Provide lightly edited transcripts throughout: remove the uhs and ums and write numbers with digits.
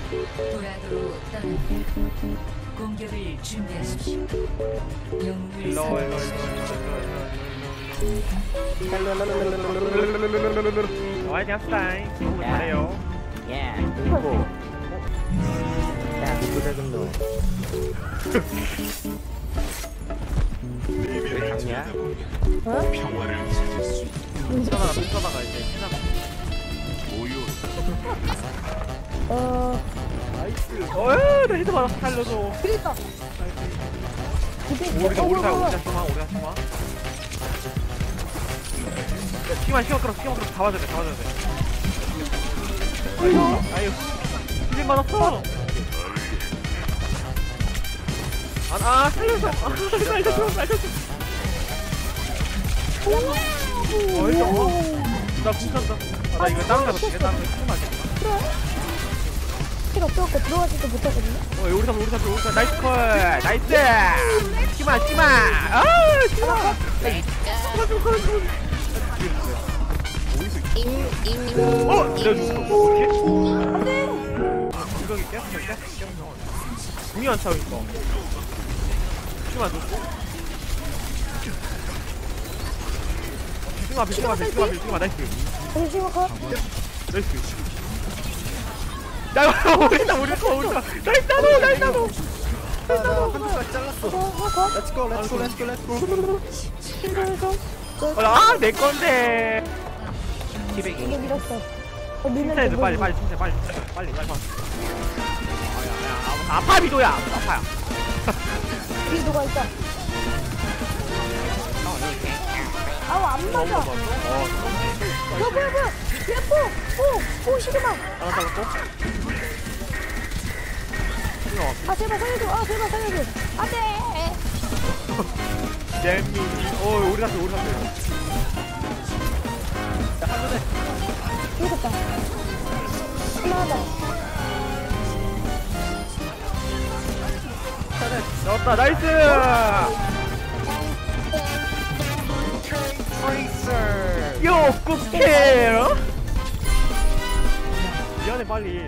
도라도 떠납니다. 공격을 준비하십시오. 영웅을 일로 와이드 합시다잉. 너무 잘해요. 예, 그리고 야, 누구든 너. 왜 강이야? 뭉쳐다가 이제 시작. 나이스. 나 헤드 받았어. 살려줘. 그러니까. 오리사 숨어. 시간 끌어 다 맞아야 돼. 아유, 힐링 받았어. 살려줘. 살려줘. 나 궁탄다. 나 이거 다른 거 어떻게 다른 거 조금 안 돼. 피가 없어갖고 들어가지도 못하거든요. 오리사 나이스 콜. 나이스. 치마. 내려줬어. 어떻게? 이거 깨. 궁이 안 차고 있어. 치마 줬고. 비스마 나이스. 잠시만 가. 나이스. 야, 우리다. 나이스. 한쪽까지 잘랐어. 렛츠고. 내 건데. 티백이. 이게 밀었어. 칭찬해줘, 빨리. 아파, 미도야. 아파야. 위도가 있다. 아우 안 맞아. 뭐야. 예뻐. 오 시그마. 하나 잡았고. 아 제발 살려줘. 안돼. 잼미. 우리 잡혀. 야, 한 번에. 이겼다. 하나. 넣었다, 나이스! 요, 굿캐! 미안해, 빨리.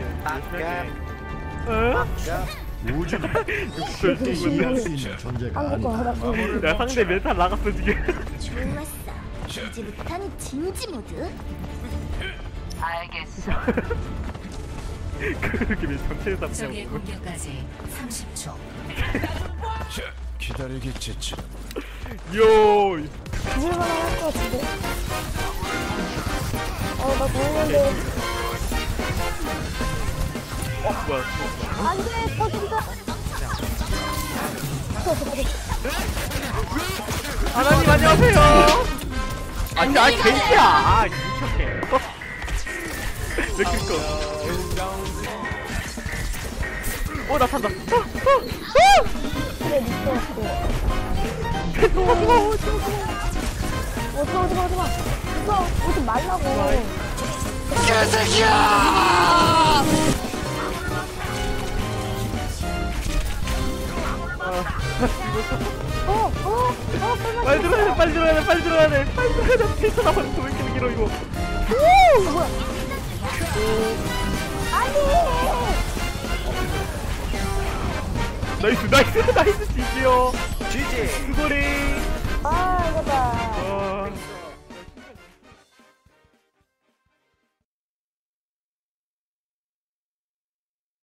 응? 한국거 하라고. 야, 상대 멘탈 나갔어, 지금. 좋았어. 이제부턴 진지 모드. 알겠어. 그렇게 왜 전체에 적의 잡냐고. 공격까지 30초. 기다리겠지. 요! 죽을만 할 것 같은데. 나 보이는데. 뭐야, 안돼 터진다. 하나님, 안녕하세요! 개이야! 미쳤네. 왜 낄까? 나 탄다. 그래 미쳐갖고. 오지마. 이거 오지 말라고. 개새끼야! 빨리 들어야 돼. 필터 남았어. 왜 이렇게 길어, 이거. 뭐야? 아니. 나이스, 지지요. GG. 수고리. 이거다.